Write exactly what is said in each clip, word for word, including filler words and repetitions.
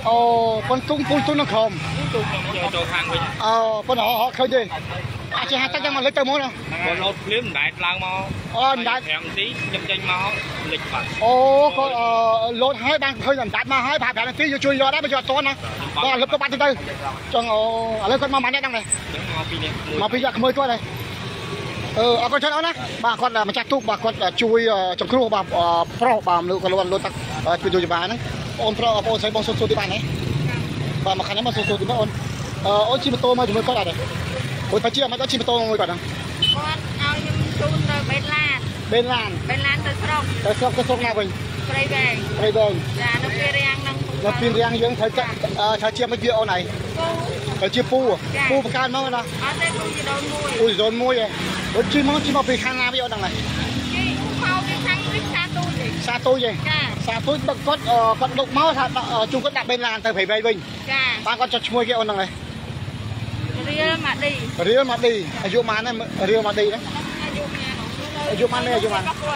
โอ้ปนตุ้งปุ้งตุ้งน้ำคมโจทางไปเออปนหอหอเคยดิอาชีพตั้งยังมาเล็กเติมมั้งเนาะบนรถเลี้ยงได้ลางมาอ๋อได้แถมตียังยังมาเล็กกว่าโอ้ก็เออรถให้บางเคยดัดมาให้ผ่านแผนที่อยู่ช่วยรอได้ไม่จอดต้นนะก็รถก็บัดตื้อจังโอ้อะไรคนมามันได้ดังเลยมาปีนี้ขโมยตัวเลยเออเอาคนเช่านะบางคนมาจัดทุกบางคนช่วยจับครูบางเพราะบางลูกก็รถรถตักไปดูจีบานะโอนเพราะโอนใช้บองสุดๆที่บ้านไหนบางมาคันนี้มาสุดๆที่บ้านโอนเออโอนชิมโตมาอยู่เมื่อก่อนอะไรโอ้ยไปเชี่ยมันก็ชิมโตมาก่อนนะก็เอายังชูนเลยเป็นล้านเป็นล้านเป็นล้านตัวสรงตัวสรงตัวสรงนาเป็นไตรแดงไตรแดงจ้าน้ำเปรี้ยงน้ำน้ำเปรี้ยงยังเธอจะเออเธอเชี่ยไม่เกี่ยวเอาไหนเธอเชี่ยปูปูประการมั้งนะอ๋อแต่ปูจะโดนมวยปูจะโดนมวยเลยรถชิมมั้งชิมเอาไปข้างหน้าไปเอาดังไหนยี่เขาไปข้างวิชาตูดิซาตูยังซาตูบังก็เออก็ดกเมาส์ถ้าจุงก็ดับเป็นล้านแต่เผยไปวิ่งบางก็จะช่วยแกเอาดังไหนเรียมาดีเรียมาดีอายุมาเนี่ยเรียมาดีนะอายุมาเนี่ยอายุมา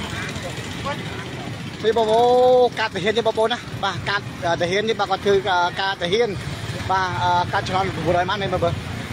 ที่บ่บ่การแต่เห็นที่บ่บ่นะบ่การแต่เห็นนี่บ่ก็คือการแต่เห็นบ่การชนบุรีมาเนี่ยบ่บ่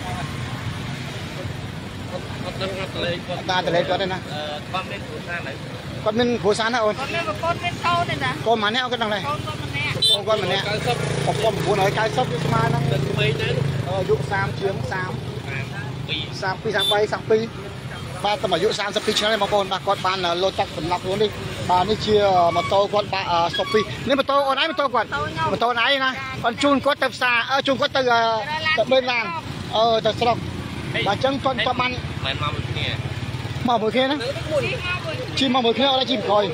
การแต่เล่นก็ได้นะก้อนเล่นผู้ชายไหนก้อนเป็นผู้ชายนะโอนก้อนเป็นก้อนเป็นเท่าเนี่ยนะก้อนมาเนี่ยเอากันดังเลยก้อนมาเนี่ยผมก้อนผู้ไหนกายซับมานั่งอายุสามเฉียงสามปีสามปีสามใบสามปีบ้านสมัยอายุสามสิบปีเชียงรายมาบนบ้านก้อนบ้านโลตักสำนักนู้นดิบ้านนี่เชียร์มาโตก้อนบ้านสปีนี่มาโตอะไรมาโตก้อนมาโตไหนนะก้อนจูนก้อนเต็มซาเออจูนก้อนเตอเตเบนลางเออแต่สลับบ้านจังก้อนประมาณเหมือนมาเหมือนเนี่ยมาเหมือนแค่นะชิมมาเหมือนแค่อะไรชิมคอย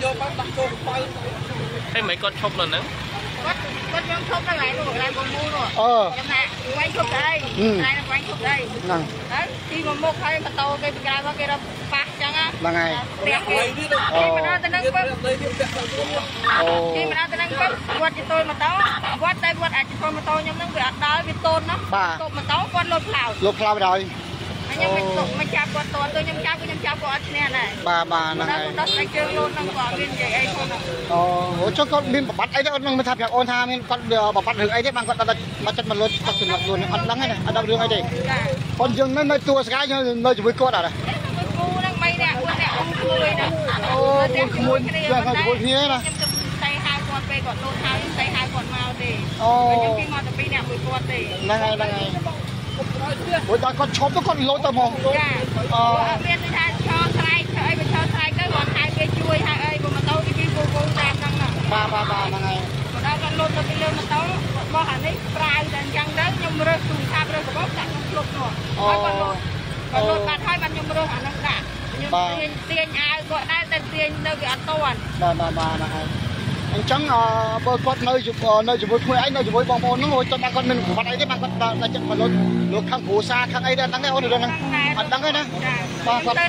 ให้เหมือนก้อนชกเลยนะก็ก็ยังชกกันหลายลูกหลายบอลมูลูกยังไงไว้ชกได้ไงนะไว้ชกได้นั่งที่มันมุกให้มาโตไปเป็นการว่าแกเราปะจังอ่ะนั่งไงเรียกที่มันเอาแต่นั่งปั๊บที่มันเอาแต่นั่งปั๊บวัดจิตโตมาโตวัดได้วัดอาจจะโตมาโตยังนั่งไปอัดดาวไปโตนเนาะโตมาโตวัดลดเผาลดเผาไปเลยยังไม่ตกไม่จับวัดตัวตัวยังจับก็ยังจับก็อัดเนี่ยนะบ้าบ้านั่งไงเราใส่เชือกโลนั่งก่อนเรียนใหญ่ไอ้คนอ๋อโหช่วงก็มีบัตรไอ้เด็กนั่งมาทำอย่างโอนทามีก็เดือบัตรถึงไอ้เด็กบางคนมามาจัดมาลดตักสินหลักล้วนอันลังไงนะอันดับเรื่องไอ้เด็กคนยังนั่นในตัวสกายยังเลยจะไปกดอะไรกูนั่งไม่เนี่ยกูเนี่ยกูคุยนะโอ้กูขโมยเรื่องขโมยเพี้ยนะใส่หายก่อนไปก่อนโดนหายใส่หายก่อนมาดิโอ้ยังพี่มาแต่ปีเนี่ยคุยก่อนดินั่งไงนั่งไงโอ้ยตอนก่อนชมต้องก่อนลดแต่มองอ๋อเรียนทางชอไทยเฉยไปชอไทยก็ก่อนไทยไปช่วยให้ไอ้บุมาโต้ที่พี่กูกูแรงนั่งน่ะบ้าบ้าบ้านั่งไงเรากันลดเราไปเร็วมาโต้มองหันนี่ปลายแต่ยังเด้อยังเริ่มสูงข้ามเริ่มกับจับยังหลบหน่อยก่อนลดก่อนลดมาให้มันยังเริ่มหันนั่งด่ายังเตียนเตียนอายก็ได้แต่เตียนเดินไปอัดตัวบ้าบ้าบ้านั่งไงอันจังเบอร์กดnơi chụp nơi chụp với ai nơi chụp với bong bóng nó ngồi cho bạn con mình bạn ấy đấy bạn con là chụp mà lột lột khang phủ xa khang ấy đây đắng đấy ôn được nè anh đắng đấy nè ba con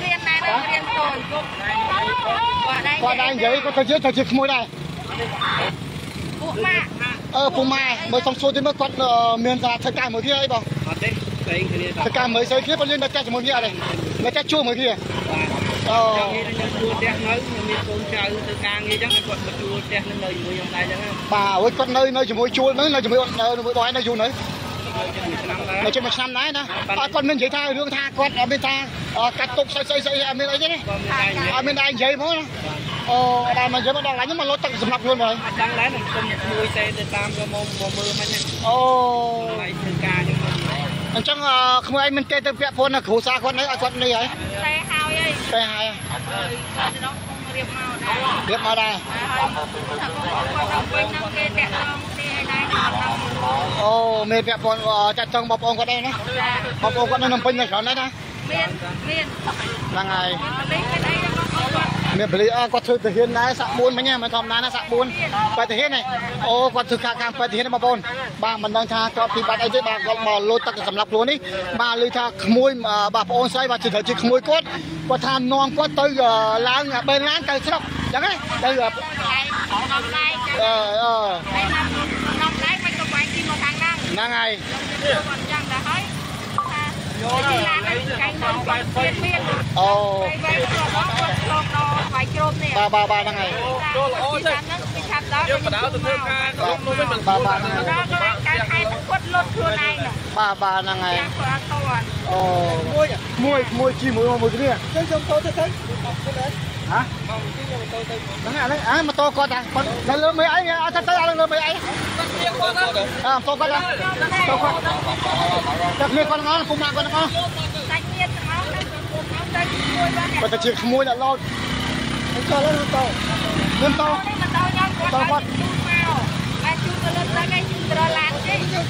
qua đây vậy có thời tiết thời tiết môi đây ờ phù mai mới xong xuôi thì mới con miền ra thời ca mới kia ấy bảo thời ca mới xây kia con lên là cha chỉ một kia này là cha chua mới kia ờ bà ơi con nơi nơi chỉ môi chua nữa nơi chỉ môi môi bói nơi chua nữa nơi trên một năm đấy nè con mình chỉ tha đương tha con ở bên tha cắt tục xây xây xây ở bên đấy chứ đấy ở bên đây giấy mới nè ờ đây mà giấy mà đang lấy nhưng mà lối tận sầm nọc luôn rồi đang lấy mình con nuôi xe để tam cho mồm mồm mưa mà nhá ô lấy từ ca nhưng mà anh chẳng không ai mình kê từ vẹt phun là khổ xa con đấy con này ấy tay hao vậy tay hai điệp mà đây ô mẹ vẹt phun chặt trồng bọc ong con đây nè bọc ong con nó nằm pin là sọn đấy nè là ngày miền Bali có thứ thể hiện này sạ buôn mấy nha mà thòm này sạ buôn phải thể hiện này ô có thứ khác khác phải thể hiện mà bồn bà mình đang tha cho thì bạn ấy bà còn mà lôi tắc sầm lọc luôn đi bà lôi tha môi bà ôn say bà chỉ thấy chỉ môi cốt có than non có tới láng bên láng tới sọc chẳng ấy đây là ờ ờ năng ngày oh บ้าบ้าบ้านั่งไงយកបដាទៅធ្វើការទៅនោះមិនបានបាទបាទការខែគាត់លុតខ្លួនឯងបាទបាទហ្នឹងហើយអូមួយមួយមួយជីមួយមួយគ្នាចឹងខ្ញុំទៅទៅទៅហ៎ហ្នឹងអាហ្នឹងអាម៉ូតូគាត់តែលើមេអីអត់ទៅលើមេអីអើម៉ូតូគាត់ទៅគាត់តែគ្នាគាត់ហ្នឹងពុំណាគាត់ហ្នឹងសាច់មានទាំងអស់ទៅទៅមួយបានគាត់ទៅជាក្មួយដល់លោតចូលលើម៉ូតូម៉ូតូម៉ូតូខ្ញុំគាត់គាត់មកអាចជួបទៅលើទៅគេជួបត្រឡានទេហ្នឹង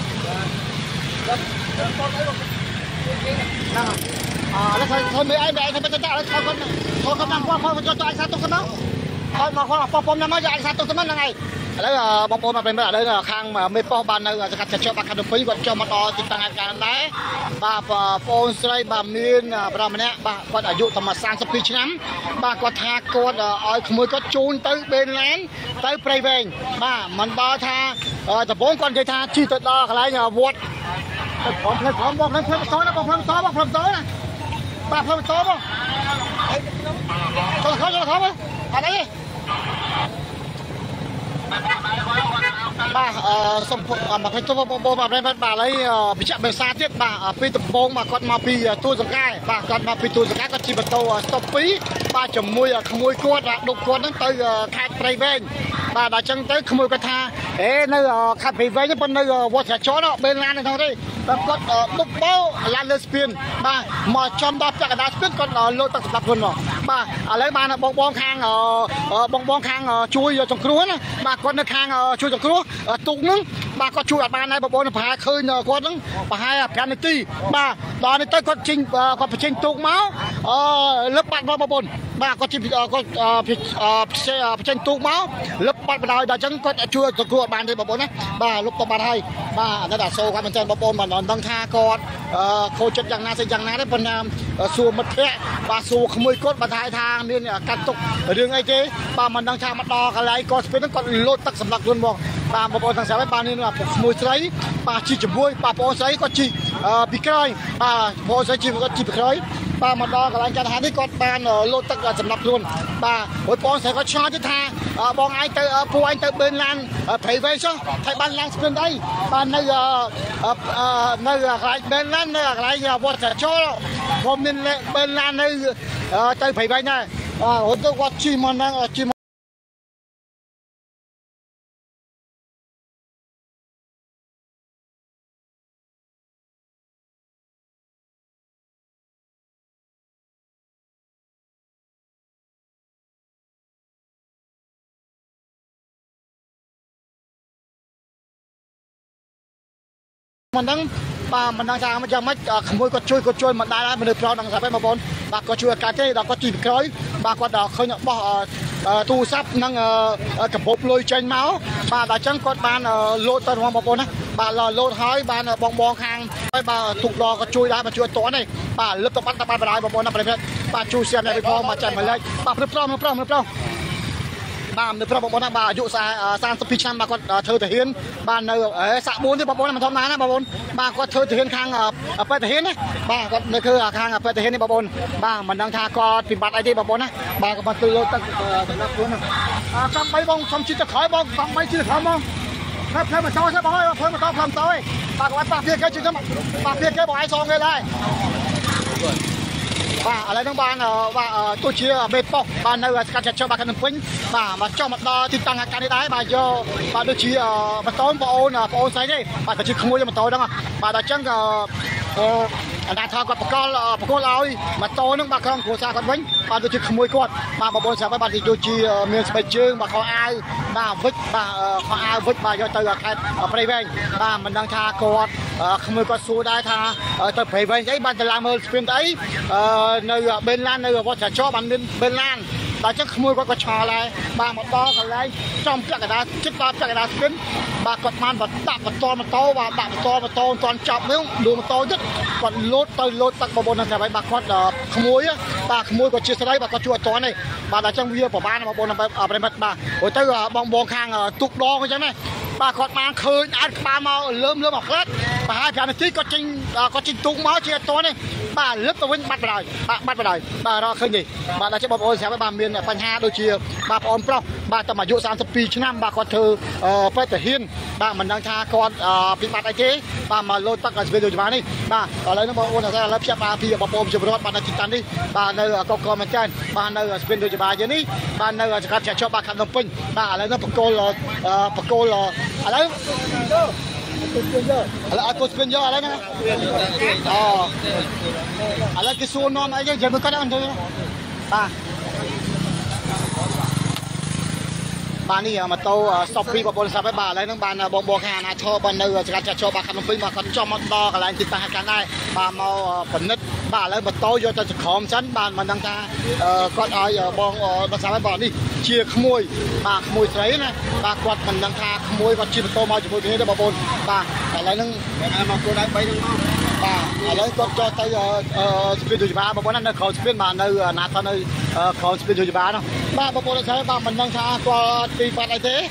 អើแล้วធ្វើមេអីមេអីទៅទៅដល់គាត់គាត់គាត់តាមគាត់គាត់ចូលឲ្យសាទុកទៅមកហើយមកគាត់ប៉ប៉ុមណាមកយកឯកសារទុកទៅហ្នឹងហើយឥឡូវបងប្អូនមកប្រិមឥឡូវខាងមេប៉ុសបាននៅសកាត់ចុះបាត់ខណ្ឌភ្នំពេញគាត់ចុះមកដល់ទីតាំងហេតុការណ៍ដែរបាទបងប្អូនស្រីបាទមានប្រុសម្នាក់បាទគាត់អាយុតែសាមសិបពីរឆ្នាំបាទគាត់ថាគាត់ឲ្យក្មួយគាត់ជូនទៅបេនឡានទៅព្រៃវែងបាទមិនដល់ថាដំបូងគាត់និយាយថាជិះទៅដល់កន្លែងវត្តទៅព្រមផ្លេចព្រមបងផ្លេចផ្លេចតោណាបងផ្លេចតោបងផ្លេចតោណាបាទផ្លេចតោបងចូលខោចូលខោបងអត់អីបាទអឺសុំមកទៅទៅបងបងបាទបាទឥឡូវបញ្ជាក់ភាសាទៀតបាទពីដំបងបាទគាត់មកពីទូសង្កែបាទគាត់មកពីទូសង្កែគាត់ជិះម៉ូតូស្តុបពីរបាទជាមួយក្មួយគាត់ដុកគាត់ហ្នឹងទៅខេត្តព្រៃវែងបាទដល់ចឹងទៅក្មួយគាត់ថាអេនៅខេត្តព្រៃវែងប៉ុន្តែនៅវត្តចរបេនឡានហ្នឹងទេបាទគាត់ដុកបោឡានលើស្ពានបាទមកចំដល់ពាក់កណ្ដាលស្ពានគាត់លោតទឹកសម្រាប់ខ្លួនមកបាទឥឡូវបានបងបងខាងបងបងខាងជួយចង្គ្រោះណាបាទគាត់នៅខាងជួយចង្គ្រោះទុកហ្នឹងបាទគាត់ជួយអត់បានដែរបងប្អូនប្រហែលឃើញគាត់ហ្នឹងប្រហែលប្រាំនាទីបាទដល់នេះទៅគាត់ចេញគាត់បញ្ចេញទុកមកអឺលឹបបាត់បងប្អូនបាទគាត់ជិះគាត់បញ្ចេញទុកមកលឹបបាត់បណ្ដោយដល់អញ្ចឹងគាត់ជួយចង្គ្រោះបានទេបងប្អូនណាបាទលុបទៅបាត់ហើយបាទនៅតែសូគាត់មែនតើបងប្អូនមិនដឹងថាគាត់ខូចចិត្តយ៉ាងណាស្អីយ៉ាងណាទេប៉ុន្តែសួរមិត្តភក្តិបាទសួរក្មួយគាត់បាទថាថាមានកាត់ទុករឿងអីទេបាទមិនដឹងថាមកដល់កន្លែងគាត់ស្ពេនហ្នឹងគាត់លោតទឹកសម្រាប់ខ្លួនមកបាទបងប្អូនទាំងស្រុងបាទនេះក្មួយស្រីបាទជីជាមួយបាទបងស្រីគាត់ជីពីក្រោយបាទបងស្រីជីគាត់ជីពីក្រោយបាទមកដល់កន្លែងចាត់ហាននេះគាត់បានលោតទឹកសម្រាប់ខ្លួនបាទហើយបងស្រីគាត់ឆ្ងល់ថាបងឯងទៅពូឯងទៅបេនឡានព្រៃវែងចុះហើយបានឡើងស្ពានអីបាទនៅនៅកន្លែងបេនឡាននៅកន្លែងវត្តចរខ្ញុំមានបេនឡាននៅទៅព្រៃវែងដែរបាទទៅគាត់ជីមកហ្នឹងជីមិនដឹងបាទមិនដឹងថាយ៉ាងម៉េចក្មួយគាត់ជួយគាត់ជួយមិនដែរមនុស្សប្រុសដឹងស្រាប់ទេបងប្អូនបាទគាត់ជួយអាកាសទេដល់គាត់ជួយពីក្រោយបាទគាត់ដល់ឃើញបោះទូរស័ព្ទនិងកាបូបលុយចេញមកបាទដល់អញ្ចឹងគាត់បានលោតទៅបងប្អូនណាបាទលោតហើយបានបងបងខាងហើយបាទទុកដល់គាត់ជួយដែរបាទជួយតន់ទេបាទលឹបទៅបាត់ទៅបាត់បណ្ដោយបងប្អូនណាប្រិយមិត្តបាទជួយសៀមអ្នកវិផងមកចាត់ម្លេចបាទព្រឹកប្រុសមើលប្រុសមើលប្រុសបាទនៅប្រុសបងប្អូនណាបាទអាយុសាមសិបពីរឆ្នាំបាទគាត់ធ្វើទាហានបាទនៅសាក់បួនទេបងប្អូនមិនធម្មតាណាបងប្អូនបាទគាត់ធ្វើទាហានខាងពេទ្យទាហានណាបាទគាត់នៅគឺខាងពេទ្យទាហាននេះបងប្អូនបាទមិនដឹងថាគាត់ពិបាត់អីទេបងប្អូនណាបាទគាត់ទៅលើទឹកសម្រាប់ខ្លួនអឺកំបីបងសុំជិះទៅក្រោយបងកំបីជិះទៅក្រោយមកផ្លែផ្លែមកតោះទេបងអើយផ្លែមកតោះផ្លែមកតោះឯងបាទគាត់ប៉ះវាគេជិះទៅប៉ះវាគេបងឯងសងគេដែរបាទឥឡូវហ្នឹងបានបាទទោះជាមេប៉ុសបាននៅស្កាត់ចាត់ចុះបាទខណ្ឌភ្នំពេញបាទមកចុះមកដល់ទីតាំងហេតុការណ៍នេះដែរបាទយកបាទដូចជាម៉ូតូបងអូនបងអូនស្រីទេបាទទៅជិះក្មួយម៉ូតូហ្នឹងបាទដល់អញ្ចឹងក៏អាណាថាគាត់បកលបកលឲ្យម៉ូតូហ្នឹងបាទក្រុមគ្រួសារគាត់វិញបាទដូចជាក្មួយគាត់បាទបងប្អូនស្រាប់ហើយបាទដូចជាមានស្បែកជើងបាទខោអាវបាទវិចបាទខោអាវវិចបាទយកទៅខេត្តព្រៃវែងបាទមិនដឹងថាគាត់ក្មួយគាត់សួរដែរថាទៅព្រៃវែងអីបានទៅឡើងមើលស្ពានអីនៅបេនឡាននៅវត្តចរបានមានបេនឡានដល់ចឹងក្មួយគាត់ក៏ឆ្ងល់ដែរបាទមកដល់កន្លែងចំពាក់កណ្ដាលជិតដល់ពាក់កណ្ដាលស្ពានបាទគាត់បានបដាក់បន្តម៉ូតូបាទដាក់បន្តម៉ូតូមិនទាន់ចប់នោះដួលម៉ូតូទៀតគាត់លោតទៅលោតទឹកបងប្អូនហ្នឹងតែបាទគាត់ក្មួយបាទក្មួយគាត់ជាស្រីបាទគាត់ជួយអត់ទាន់ទេបាទដល់ចឹងវាប្រហែលបងប្អូនប្រិមិត្តបាទហូរទៅបងបងខាងទុកដងអញ្ចឹងណាបាទគាត់បានឃើញអាចក្បាលមកលើមលើមមកក្លាត់ bà hai phía này tí có trình có trình tung máu chia to này bà lớp tôi bắt vào đời bà bắt vào đời bà đó khơi gì bà đã cho bà ôn sẽ với bà miền phần hai đôi chia bà ôn pro bà tầm mà dụ sang thập năm năm bà còn thơ phải thể hiện bà mình đang tha con bị bắt ai thế bà mà lôi tắc ở bên đồi đi bà ở lấy nó bà ôn là ra lớp chép bà thì bà ôn chụp rồi bà đã chụp tan đi bà nơi ở câu comment trên bà nơi ở bên đồi bà dưới ní bà nơi ở các trẻ cho bà khăn đồng pin bà ở lấy nó bọc cô là bọc cô là ở lấy Ala aku spin je ala na. Oh. Ala ke suno na je jamu kada ando. Ba. Ba ni mà tàu Shopee បងប្អូនសាប់ហើយបាទឥឡូវហ្នឹងបានបងបងខាងអាណាឈរបាននៅចកាចឈរបាទខាងភ្នំពេញបាទគាត់ចំមកដល់កន្លែងទីតាំងខាងដែរបាទមកពិនិត្យបាទឥឡូវម៉ូតូយកទៅសង្ខំសិនបាទមិនដឹងថាគាត់ឲ្យបងបងសាប់ហើយបាទនេះជាក្មួយបាទក្មួយស្រីណាបាទគាត់មិនដឹងថាក្មួយគាត់ជិះម៉ូតូមកជាមួយគ្នាទេបងប្អូនបាទឥឡូវហ្នឹងមកគោលដៅបីហ្នឹងមកបាទឥឡូវគាត់ចូលទៅស្ពីនយូបាបងប្អូននៅក្រោយស្ពីនបាទនៅណាថានៅក្រោយស្ពីនយូបានោះបាទបងប្អូនស្រីបាទមិនដឹងថាគាត់ទីបាត់អីទេ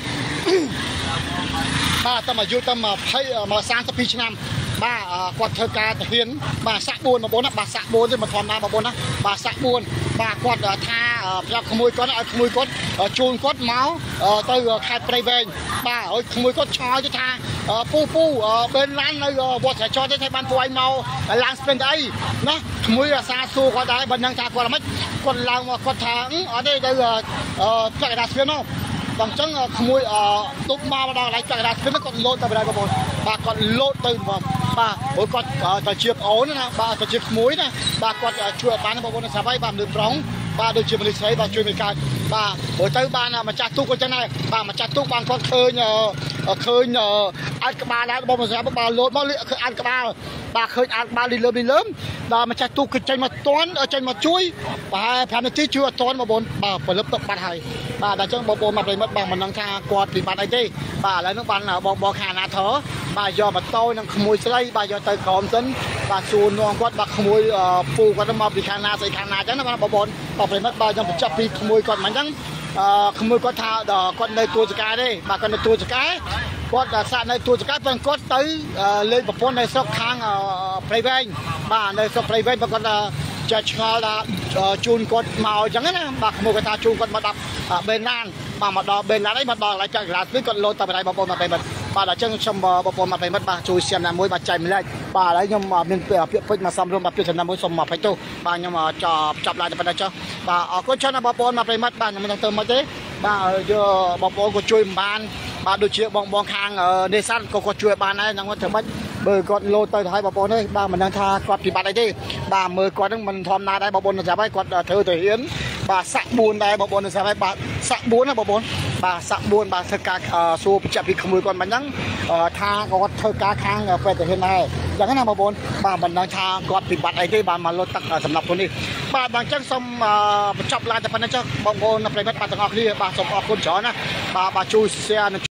បាទតែមកយូរតែមកភ័យមកសាមសិបពីរឆ្នាំបាទគាត់ធ្វើការទាហានបាទសាក់បួនបងប្អូនណាបាទសាក់បួនទេមិនធម្មតាបងប្អូនណាបាទសាក់បួនបាទគាត់ថាប្រាប់ក្មួយគាត់ឲ្យក្មួយគាត់ជូនគាត់មកទៅខេត្តព្រៃវែងបាទឲ្យក្មួយគាត់ឆ្លើយទៅថាពូពូបេនឡាននៅវត្តស្រែចទេថាបានពូឲ្យមកឡើងស្ពេនអីណាក្មួយអាសាសួរគាត់ដែរបើនឹងថាគាត់មិនគាត់ឡើងមកគាត់ថាអត់ទេទៅចក្រដាស្ពេននោះបងចឹងក្មួយទុកមកដល់កន្លែងចក្រដាស្ពេនគាត់លោតទៅបណ្ដោយបងប្អូនបាទគាត់លោតទៅបងបាទព្រោះគាត់ទៅជាប្អូនណាបាទទៅជាក្មួយណាបាទគាត់ជួយបានបងប្អូនស្រាប់ហើយបាទលើប្រងបាទដូចជាមនុស្សស្រីបាទជួយមិនកើតបាទព្រោះទៅបានម្ចាស់ទូកគាត់ចឹងដែរបាទម្ចាស់ទូកបានគាត់ឃើញឃើញអាចក្បាលដែរបងប្អូនស្រាប់បាទលោតមកឃើញអាចក្បាលបាទឃើញអាចក្បាលលីលើមលីលើមដល់ម្ចាស់ទូកគឺចេញមកតន់ចេញមកជួយប្រហែលប្រាំនាទីជួយអត់តន់បងប្អូនបាទផលិតទុកបាត់ហើយបាទដល់ចឹងបងប្អូនមកប្រិមិត្តបាទមិនដឹងថាគាត់ពិបាកអីទេបាទឥឡូវហ្នឹងបានបងបងខាងណាធរបាទយកម៉ូតូនឹងក្មួយស្រីបាទយកទៅក្រោមសិនបាទសួរនងគាត់បាទក្មួយពូគាត់មកពីខាងណាស្អីខាងណាចឹងណាបងប្អូនបាទប្រិមិត្តបាទខ្ញុំបញ្ចប់ពីក្មួយគាត់មិនចឹងអឺក្មួយគាត់ថាគាត់នៅទួលចកាទេបាទគាត់នៅទួលចកាគាត់សាក់នៅទួលចកាប៉ុន្តែគាត់ទៅលេងប្រពន្ធនៅស្រុកខាងព្រៃវែងបាទនៅស្រុកព្រៃវែងគាត់ចាឆ្ងល់ថាជូនគាត់មកអញ្ចឹងណាបាទក្មួយគាត់ថាជូនគាត់មកដាក់បេនឡានបាទមកដល់បេនឡានអីមកដល់កន្លែងចក្រដាស្ពេនគាត់លោតទៅបណ្ដោយបងប្អូនមកប្រិមិត្តបាទអញ្ចឹងខ្ញុំបងប្អូនមកប្រិមិត្តបាទជួយសៀមណាមួយបាទចែកម្លែកបាទឥឡូវខ្ញុំមានពាក្យពេចន៍មកសំរុំបាទពាក្យចំណាំមួយសូមមកផ្លេចទោសបាទខ្ញុំចប់ចាប់ឡាយតែប៉ុណ្ណេះចុះបាទអរគុណច្រើនបងប្អូនមកប្រិមិត្តបាទខ្ញុំមិនដឹងទៅមកទេបាទយកបងប្អូនក៏ជួយមិនបានបាទដូចជាបងបងខាងនេសាទក៏គាត់ជួយបានដែរហ្នឹងធ្វើម៉េចបើគាត់លោតទៅទៅឲ្យបងប្អូនទេបាទមិនដឹងថាគាត់ពិបាកអីទេបាទមើលគាត់ហ្នឹងមិនធម្មតាដែរបងប្អូនចាំឲ្យគាត់ធ្វើទៅហ៊ានបាទសាក់បួនដែរបងប្អូនចាំឲ្យបាទសាក់បួនណាបងប្អូនបាទសាក់បួនបាទធ្វើការសួរបញ្ជាក់ពីក្មួយគាត់មិនហ្នឹងថាគាត់ធ្វើការខាងពេទ្យទៅហ៊ានដែរអញ្ចឹងណាបងប្អូនបាទមិនដឹងថាគាត់ពិបាកអីទេបាទមកលោតទឹកសម្រាប់ខ្លួននេះបាទបាទអញ្ចឹងសូមបញ្ចប់ឡាយតែប៉ុណ្្នេះចុះបងប្អូនប្រិមិត្តបាទទាំងអស់គ្នាបាទសូមអរគុណច្រើនណាបាទបាទជួយ share